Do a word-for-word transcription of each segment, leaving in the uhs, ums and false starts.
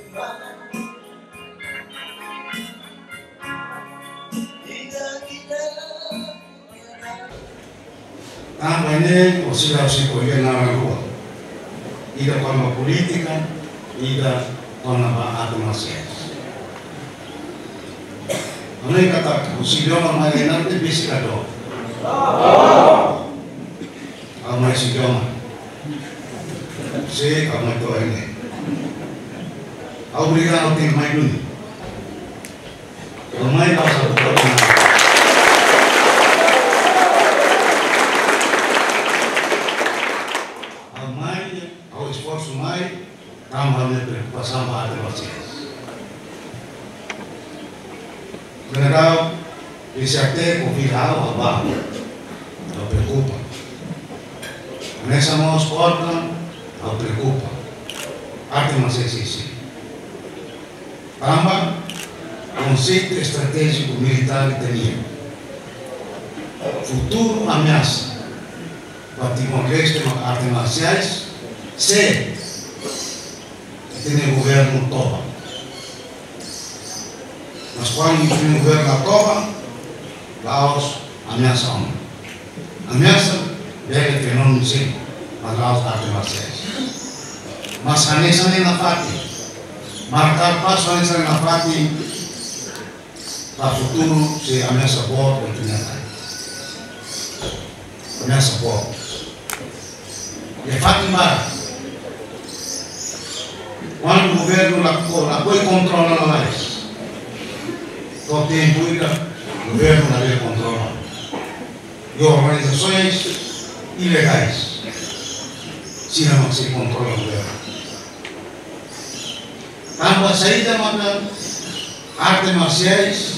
Tanto ini oscila si gobierna la rua. Ida con la politica, ida con la automacia. Ano yung kata, usidioma magenan de bisikado. Ang may sidioma. Si kamay to ini. Ang berikan ang ting may dun. Ang may sa buka na. Ang may, ang esforço may, também me preocupação para vocês. General, esse até convidado a barra, não preocupa. Nessa mão porta, não preocupa. Arte mais existe. Também, conceito estratégico militar que tinha. Futuro ameaça. Para Timor-Leste, artes marciais, se tem o governo toba. Mas quando tem o governo da toba, Laos ameaça a homem. Ameaça deve ter nome sim, mas Laos artes marciais. Mas a nessa nem na parte. Marcar passo a nessa nem na parte para o futuro se ameaça boa oportunidade. Ameaça boa. E Fátima, quando o governo apoia e controla mais, todo tempo o governo não deve controlar. E organizações ilegais, se não se controla o governo. Tanto a saída de artes marciais,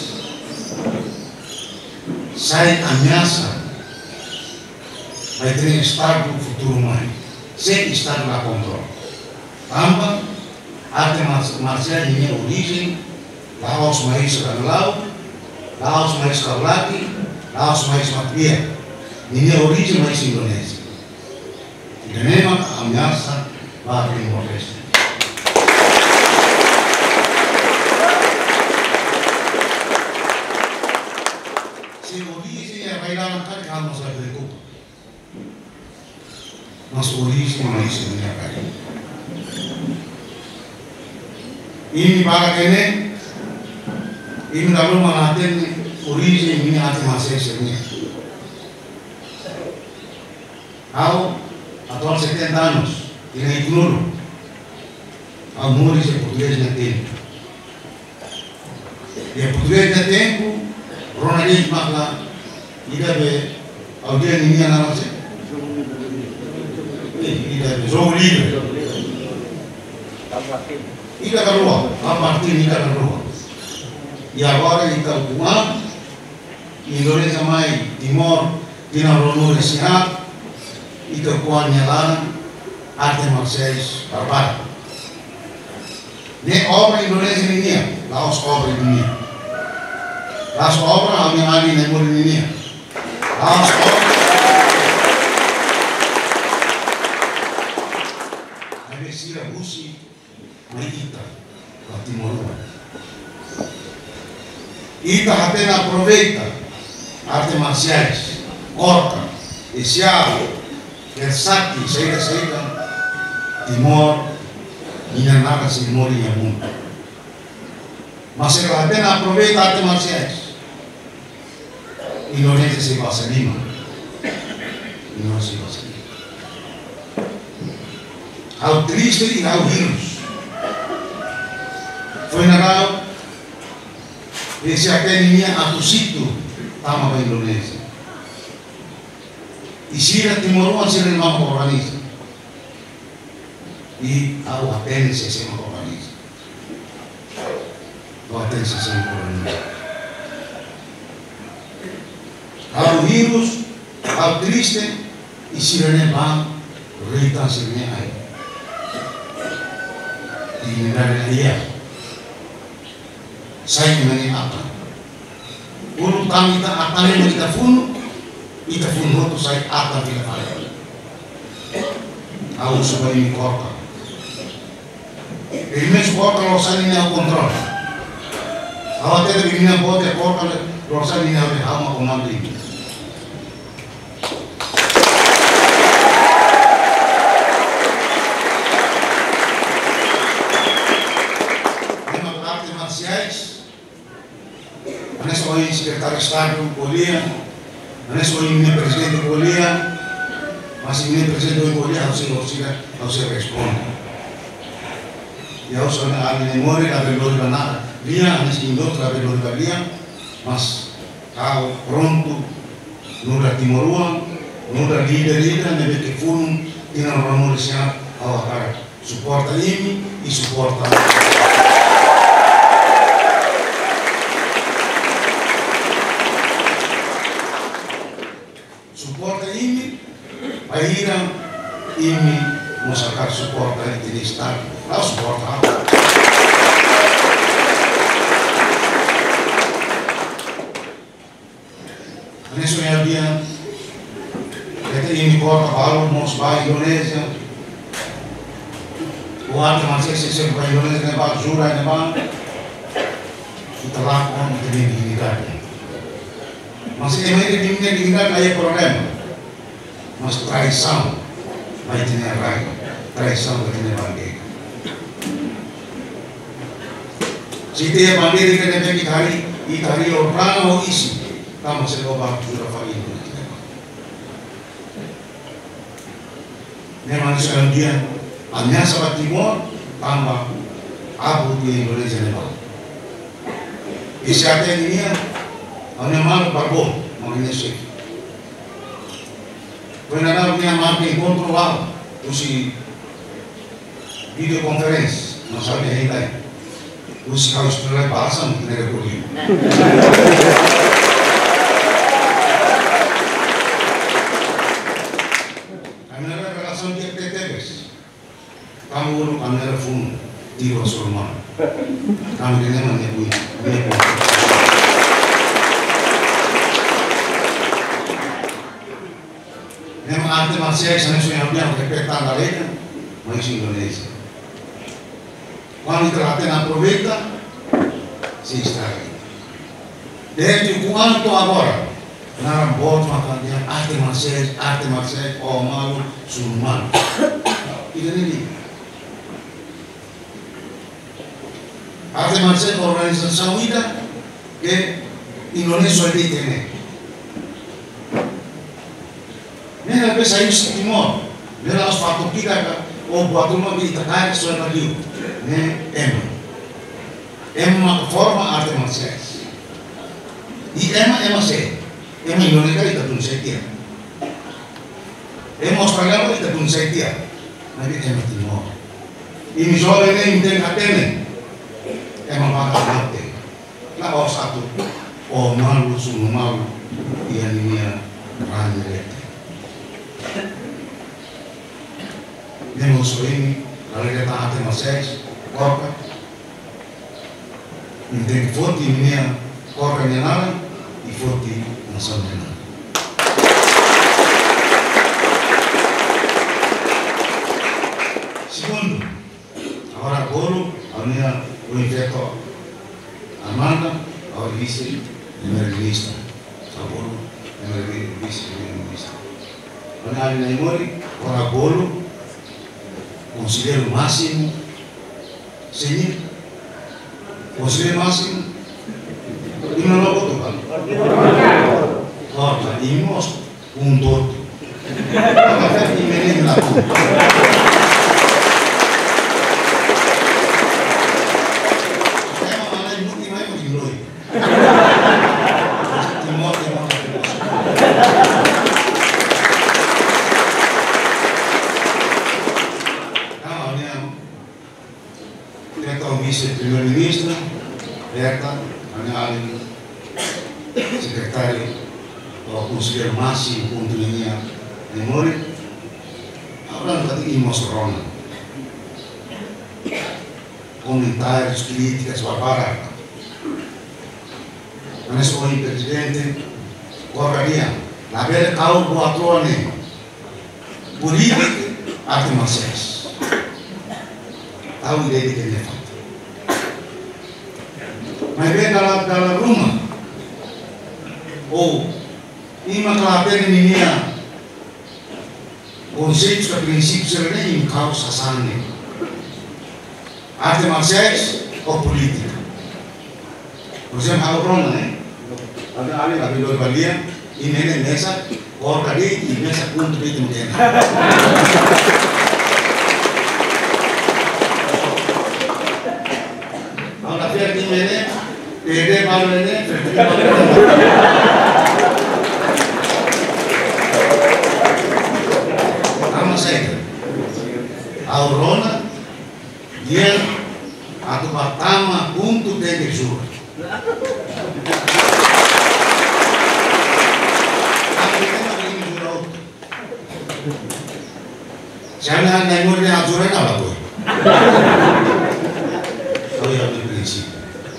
sai ameaça, vai ter Estado do futuro mais, sem Estado na controle. Também, artes marciais de minha origem, Laos mais Canlau, Laos mais Kaulaki, Laos mais Mapia, de minha origem mais Indonésia. E a mesma ameaça vai para Timor-Leste. Se a origem é bailar, não se preocupa. Mas origem não é isso na minha cara. Ini para kene, ini kalau manaten origem minha arte marciais minha. Ao atual setenta anos, ele ignoro. Ao morrer é português no tempo. E é português no tempo, Ronaldinho Macla, e deve alguém minha na nossa. Jogo livre. Ika Karua, a partir de Ika Karua. E agora Ika Kuma, Indonésia mai Timor, Tina Ronur e Sinat, Ika Kuan Nyalan, artes marciais barbara. Ne obra Indonésia ninia, Laos obra ninia. Laos obra a minha ali ne mori ninia. Laos obra Sira Busi, Maita, Timor. Ita apenas aproveita artes marciais, corta, esiado, versati, saída, saída, Timor, minha nada se mori em mundo. Mas ela apenas aproveita artes marciais. Indonésia se passa lima. Não se passa lima. Ao triste e ao vírus. Foi na esse até minha atucito tama para a Indonésia. E sira Timor se ele não organiza. E ao apenas se se organiza. Ao apenas se se organiza. Ao vírus, ao triste e sira ne bang rita se ne ai. Di negara dia, saya mengenai apa? Ulu kami tak apa yang kita fun, kita fun itu saya apa tidak ada. Aku supaya ini korban. Primeiro suporta lo sa linea control. Awak tadi linea bote porta lo sa linea de hama comando ini. Nema artes marciais. Ane soy secretario de Estado Bolivia. Ane soy minha presidente de Bolivia. Mas minha presidente de Bolivia harus harus responde. Ya usah ada memori ada lori bana dia anis indo ada lori balia mas kau pronto nuda timorua nuda líder líder nebe que fun tina ramon sia ao cara suporta ini e suporta suporta ini aira ini mosakar suporta ini estado la suporta. Adesso ne abbiamo vedete in porta Paolo non va in Indonesia o altre ma se se va in Indonesia ne va giura ne va tutta l'acqua non tiene dignità ma se ne mette dignità dignità non è problema ma traição vai tenere rai traição vai tenere bandiera se tem bandiera que deve que hari e hari o plano o isso kamu se lo va giura fa in memang sekarang dia hanya sahabat timur tambah abu di Indonesia lebar isiatnya ini ya hanya malu barbon makanya sih pernah punya mampir kontrol usi video conference masalahnya ini lain usi harus mulai bahasa mungkin ada kuliah kamu urut kamera phone di Rasulullah kamu ini mana bu memang arte marcial sana sudah punya respetan lainnya masih Indonesia quando trate na aproveita se está aí desde quanto agora na bota makandia arte marcial arte marcial o malu sulman itu ini arte marcial organização ida que Indonesia ini tem nela pesa isso timor nela os fatos kita o buat rumah kita kaya soal tadi ne em em forma arte marcial e ema ema se ema Indonesia kita tun setia ema Australia kita tun setia nabi ema timor ini soal ini inten atene ema bakal mati lah oh satu oh malu sunu malu dia ini ranjret Nemos ini kalau kita arte marciais corca inten forti ini corca nela e forti nação nela segundo agora Bolo agora o injeto Amanda agora vice primeiro-ministro Bolo primeiro vice-primeiro-ministro agora na Imori agora Bolo conselheiro máximo senhor conselheiro máximo e não logo tu kan corta imos um todo agora vai te menino lá tema mana muito mais muito loi timor timor vice-primeiro-ministro, Berta, Anali, secretário, o conselheiro máximo, ponto linha memória, agora não tem imos rona, comentários, críticas, barbara, mas o presidente, correria, na bela kau buat ne, politik arte marciais. tahu ide ide level. Mereka dalam dalam rumah, oh, ini masalah apa ini ya? Konsep ke prinsip sebenarnya ini kau sasannya. Arte marciais o politika. Konsep hal corona nih. Ada ahli lagi dua balia, ini nih mesa, or tadi ini mesa untuk itu mungkin. Kalau tapi ini ini, pede malu ini, pede malu. Aurona dia atau pertama untuk dari surga. Jangan nengok dia aturan apa boy? Kalau yang berprinsip.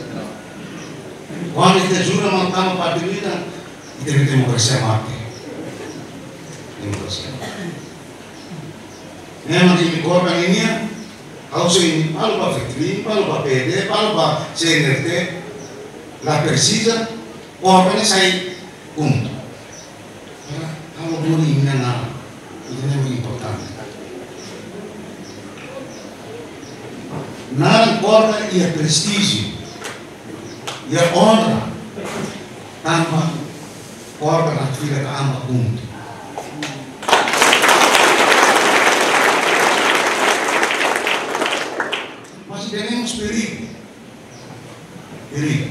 Kalau kita surga pertama partai kita, kita demokrasi mati. Demokrasi. Memang ini korban ini ya, harus ini, kalau pak Fitri, kalau pak P D, kalau pak C N R T, la precisa, korbannya saya untuk. Kalau dulu ini nana, itu yang important. Nana korban ia prestigio, ia honra, tanpa korban aktifkan ama untuk. Tenemos perigo, perigo,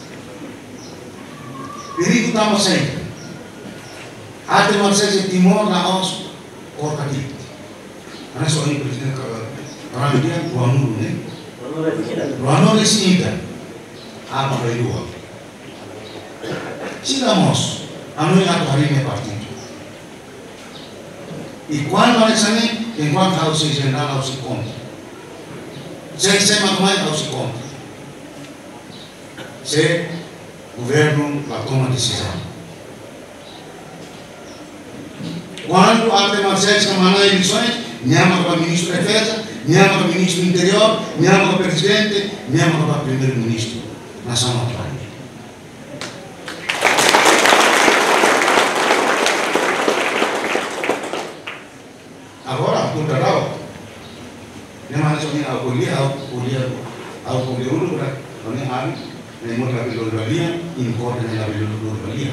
perigo estamos sempre. Até mais esse timor na os corta aqui. Karena soal ini presiden orang dia buanu nih, buanu resida, apa berdua. Sigamos, anu yang hari ini partido. E quando nós sabe, enquanto ao se general ao se conta. Se se magmai ao se conta. Se o governo la toma decisão. Quando até Marcelo Camana eleições, nhama para o ministro da Defesa, nhama para o ministro do Interior, nhama para o presidente, nhama para o primeiro-ministro nacional. Agora, por geral, nyama nasional ao kuliah, ao kuliah, ao kuliah dulu kan, kami hari, memang kami dulu balia, impor dan kami dulu balia.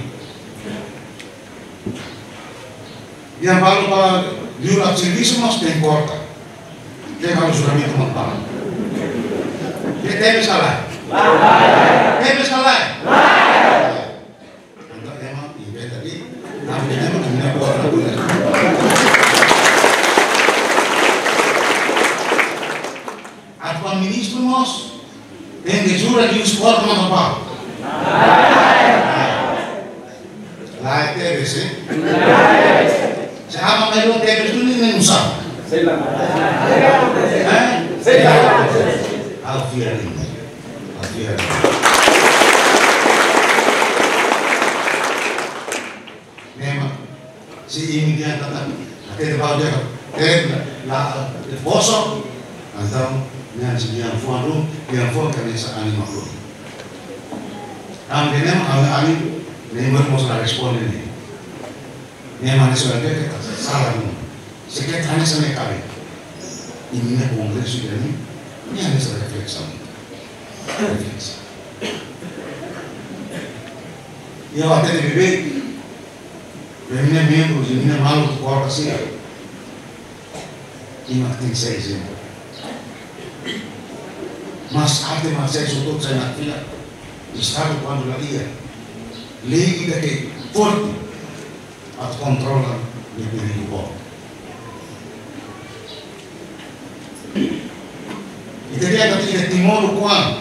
Yang baru pak diulat serviço mas tem porta, tem kalau sudah minta maaf. Dia tebe salah, tebe salah. Untuk emang ibu tadi, tapi emang punya porta punya. Apa ministro mas, tem que jurar de os porta mas apa? Lá tebe sih. Siapa yang tebes itu ini usah. Selam. Eh? Selam. Alfian. Alfian. Memang si ini dia kata, ada depan dia, eh, lah, bosok, atau nanti dia fuaru, dia fuar kerana seani makhluk. Kami memang kami kami memang mesti respon ini. Memang sudah dia kata salah ini. Sekian hanya sampai kali. Ini nak kongres sudah ni. Ini hanya sudah refleksi. Refleksi. Ya waktu ini bebek. Bebeknya membro, ini malu kuat sih. Ini makin saya sih. Mas arte mas saya sudah saya nak tidak. Istirahat kuando lagi ya. Lagi kita ke forte. At controla il pericolo. Italia che timore qua.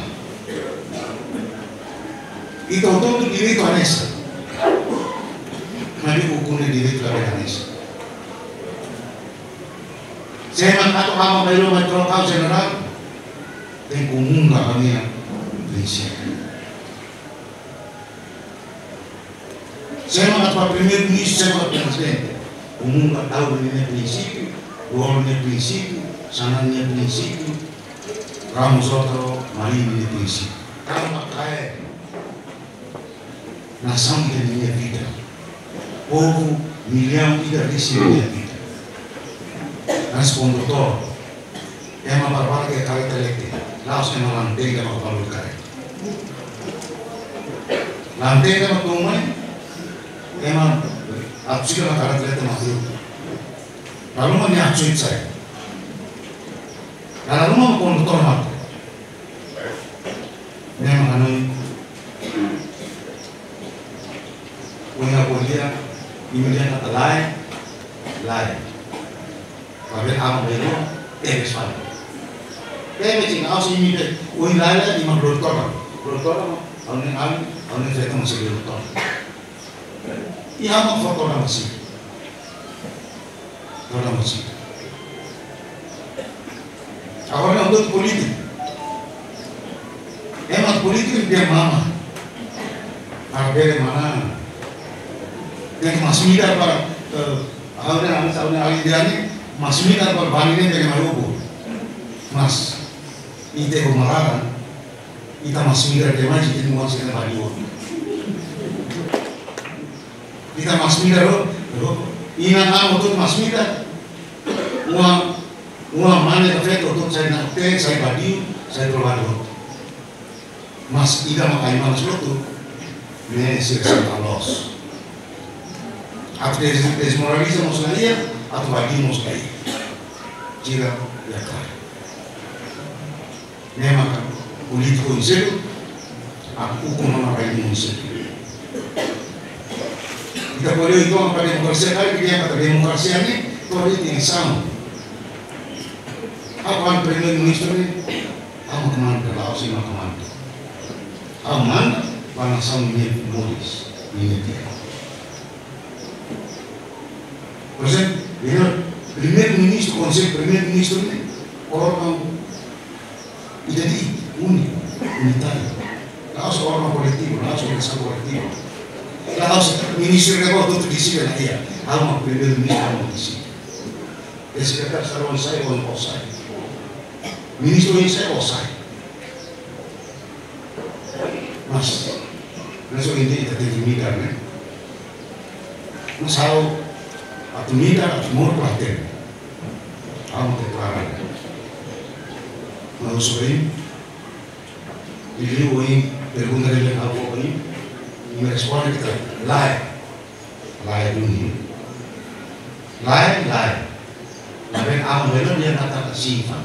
Ito todo diritto a nessa. Ma dico con il diritto a nessa. Se mancato ama bailo metro causa general, ten común la mia principio. Saya mengatakan premier ministro, saya mengatakan presiden. Umum tak tahu ini prinsip, ruangnya prinsip, sananya prinsip. Ramos outro marido de princípio. Calma, cai. Nação de minha vida. Povo, milhão de desse minha vida. Mas condutor, é uma barbara que é careta elétrica. Lá os que não mantêm uma valor careta. Mantém uma turma, é uma a psíquica na careta elétrica uma grupo. Lalu uma minha atuação sai. Lalu uma condutor mata. Memang kami punya kuliah, kemudian kata lain, lain. Tapi apa itu? Tenis pada. Tenis ini awak ini deh. Uin lain lah lima puluh ton, puluh ton. Awak ni awak, awak ni saya masih puluh ton. Ia mau foto orang masih, orang masih. Awalnya untuk politik. Emang politik dia mama, harga mana? Yang masih mida para awalnya awalnya awalnya dia ni masih mida para bani ni dengan maluku, mas, ide kemarahan, ita masih mida dia macam itu masih dengan baliu, ita masih mida lo, ina am untuk masih mida, uang uang mana efek untuk saya nak teh saya baliu saya terlalu. Mas ida makai mana sesuatu, ni sirsan los. Atau desmoraliza maksudnya, atau bagi maksudnya, jika ya kah. Memang politiko insero, aku hukum makai insero. Kita boleh itu apa demokrasi kali dia kata demokrasi ini, kalau itu yang sama. Apa premier minister ini, apa kemana kalau sih nak kemana? Aman, langsung ini modis, ini dia. Present, dia primer ministro, konsep primer ministro ini orang identik, unik, unitario. Laos orang kolektif, laos orang kolektif. Laos ministro yang kau tuh di sini dia, alma primer ministro di sini. Sekitar sekarang saya orang osai, ministro ini saya osai. Mas, naso hindi ita tinimidar ne. Mas how at midar at more platen. Amo te clara. Mas soy diliu oi pergunta dele ao oi e me responde que lai. Lai dunia. Lai lai. Lain amo belum dia kata sifat.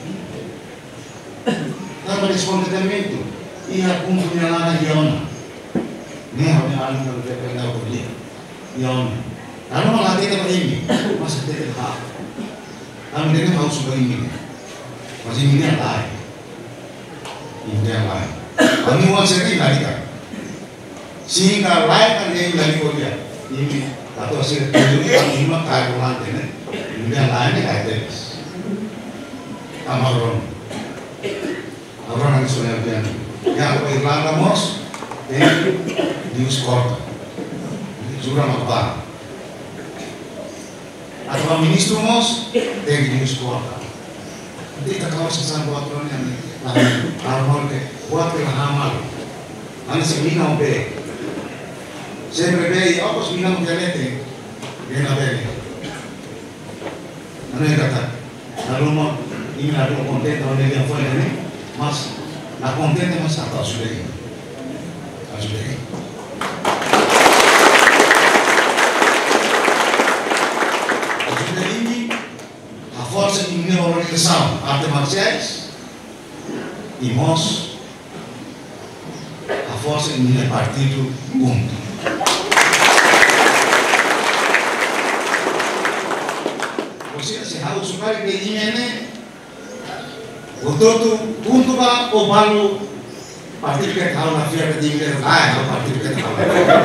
Tanpa responde também itu. Ia pun punya lana Yona. Ni hanya alim yang berpengaruh boleh. Yona. Lalu malah kita begini, masa kita tak. Kami ini tahu sudah ini. Masih ini yang lain. Ini yang lain. Kami mau sendiri lagi kan. Sehingga lain kan dia lagi boleh. Ini atau hasil jadi kami lima kali ulang ini. Ini yang lain ni kaya terus. Amaron. Amaron yang sudah biar. Ya, kalau Irlanda mos, tem dius corta, jura makbar. Atau ministro mos, tem dius corta. Jadi kita kalau sesuatu buat orang yang normal ke, buat yang hamal, anda semina obe, sempre be, apa semina obe lete, dia nak beli. Anda kata, lalu mau ini lalu konten tahun ini apa ini, mas. La contenta mas atau sudah ini, sudah ini. Sudah ini, a força de minha organização, artes marciais, e nós, a força de minha partido, junto. Você se harus supaya que ini Untuk untuk ba o balu partir ke kalau na fiar ke tinggal ah kalau partir ke kalau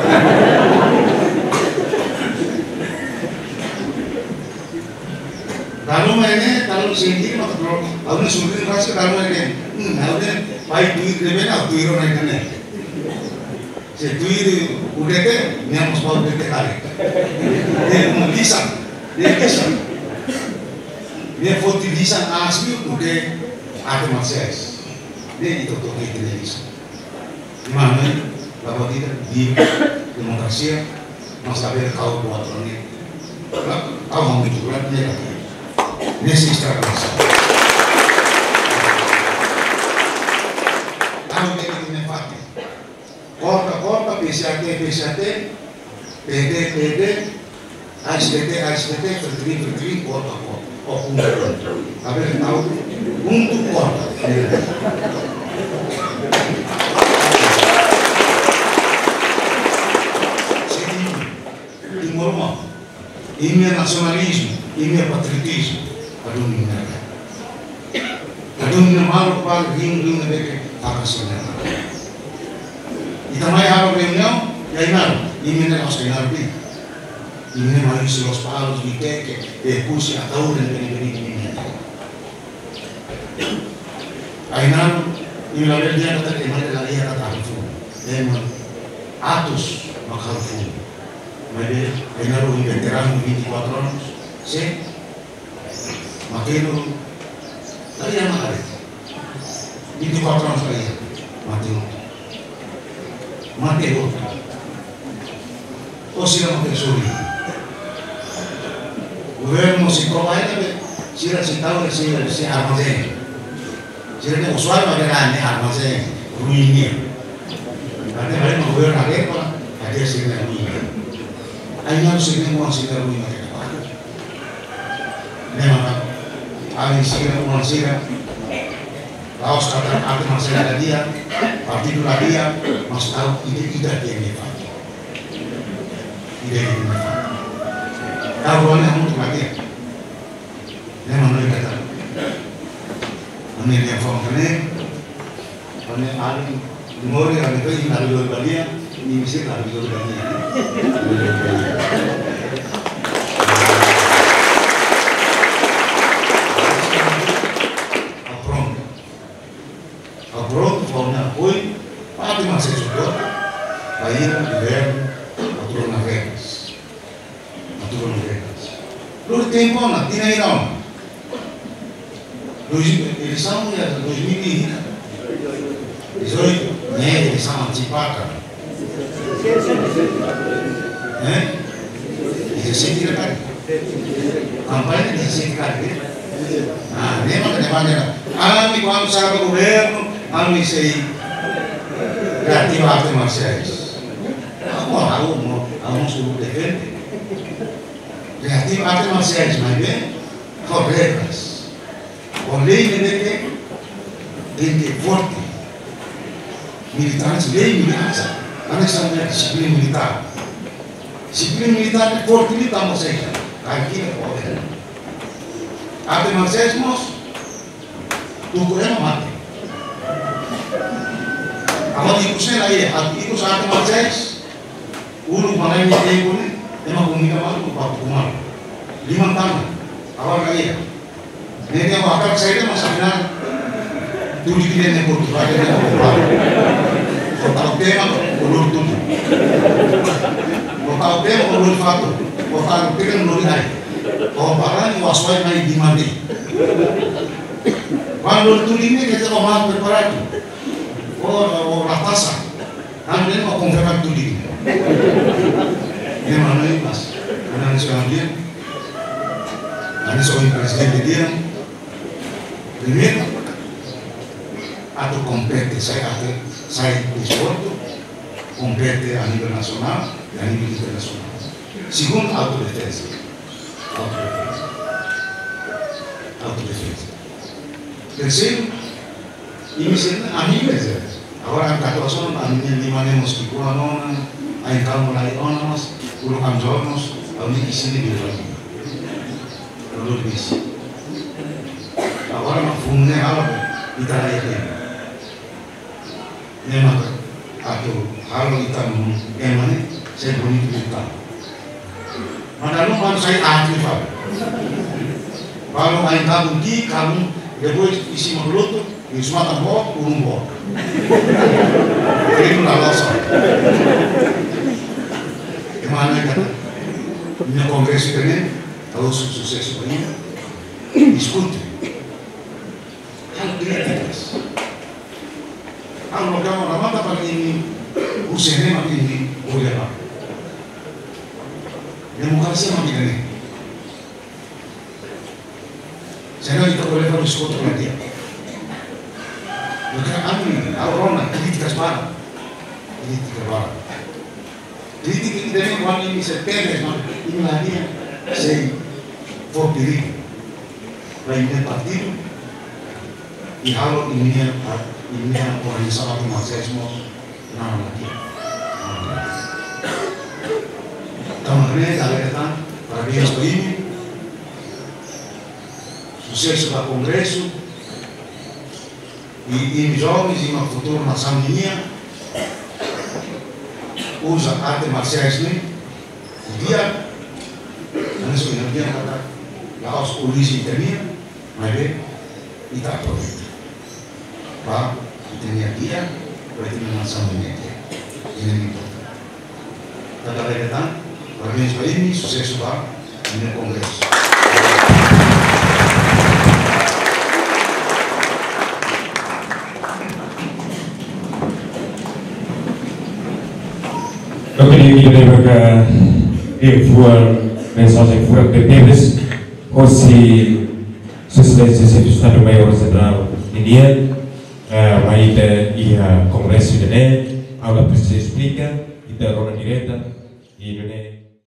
kalau mana kalau sendiri maka kalau awalnya sulit rasa kalau mana hmm awalnya baik duit deh mana duit orang yang kena se duit udah ke ni harus bawa duit kali dia mau bisa dia bisa dia foto bisa asli udah arte marciais. Nem itu tuh kayak televisão. Gimana? Bahwa kita di demokrasi mas saber kau buat ini. Kau mau bicara dia lagi. Nesse extravaganza. Kau dia itu nefati. Corta, corta, P C A T, P C A T, P D, P D, A S T T, A S T T, terteri, terteri, corta, corta. Oh, punto. Saber tahu, punto corta. Ini nasionalisme, ini patriotisme, aduh ini mereka. Aduh ini malu paling ring-ring mereka tak sebenarnya. Kita mai harap reunião, ya ingat, ini adalah sebenarnya ini. Ini malu selos palos di teke, eh pusi atau dan beri-beri ini. Ainan, ini lalu dia kata kemana lagi kata harfu, emang atus makarfu. Mas Ainaro um veterano de vinte e quatro anos, sim, Maquino, ali é uma vinte e quatro anos aí, Mateu, Mateu, ou se não pessoa, o governo se trabalha, se ele se tahu se se armazém, se ele tem usuário para ganhar armazém, ruimnya, karena hari mau governo ada apa, ada sih yang ruimnya. Ainda seguir uma cena ruim naquele país. Lembra? Aí seguir uma cena, lá os caras até uma cena dia, partido lá dia, mas tal ide ide que me faz. Ide que me faz. Tahu mana muito lagi. Lembra não kata? Ane dia faham kan? Ane ali mori ane tu ini ada dua balia. Ini mesti harus diorganisasi. Apronto, apronto, formar apoio, para mais sesuatu, aí o governo aturou nas regras, aturou nas regras. Lalu tempo na tina irão, eles são ya dois mil e dezoito, né? Eles são antipáticos. Eh? dezesseis kali. Kampanye dezesseis kali. Ah, memang kedepannya. Kami kalau sahabat governo, kami sei kreatif arte marciais. Aku tahu mau, aku suruh defender. Kreatif arte marciais, mas bem, com regras. Com lei mereka, gente forte. Militantes, lei militar. Karena sampai disiplin militar, disiplin militar forte ini tambah saja, kaki boleh. Arte marciais mos, tukurnya mati. Kalau ikusnya lagi, ikus arte marciais, ulu mana ini tempo ini, emang kumika malu, pak kumar, lima tahun, awal kali ya. Nanti yang wakar saya itu masa benar, tujuh kilo yang berkurang, ada yang berkurang. Kalau tema ulur tujuh, kalau tema ulur satu, kalau tema ulur hari, kalau barang wasway naik di mandi. Kalau tujuh ini kita mau preparado, oh ratasan, kami mau konfirmasi tujuh. Ini mana ini mas? Karena sekarang dia, ini seorang presiden dia, primer atau kompeten saya atau saya desporto compete a nível nacional e a nível internacional. Segundo, autodefesa. Autodefesa. Autodefesa. Terceiro, amigas. Agora, quatorze anos, a minha lima nemos que cura nona, a encalmo lá e onas, puro camjornos, a minha ensina de vida. Não disse. Agora, uma funne algo, e tá aí. Memang atau kalau kita memang saya bunyi kita. Mana lu kan saya aktif pak. Kalau main kamu di kamu depois isi mulut tuh, semua tambah urung bor. Ini lalas. Kemana kata? Ini kongres ini kalau sukses ini diskusi. Hal ini Kalau kamu ramata pakai ini, usahanya makin ini, boleh apa? Demokrasi makin ini. Saya kita boleh harus kotor lagi. Bukan kami, orang kritik sebarang, kritik sebarang. Kritik kita ini orang ini sepele, ini lagi saya for diri, baik dari partido, di hal ini ini orang yang sangat mahasiswa, nama lagi. Kemarin saya katakan para dia ini. Sucesso da Congresso e, e jovens em uma futura nação minha usa artes marciais né o dia não sei não dia nada lá os polícias terminam mas bem e tá aproveita tá e tem dia para ter uma nação minha ini é importante tá kata parabéns para ini sucesso da no Congresso. Eu queria que ele vaga e voar mensagem fora de Teves ou se sucedesse se Estado Maior Central Indian aí da ia Congresso de né aula precisa explica e da rona direta e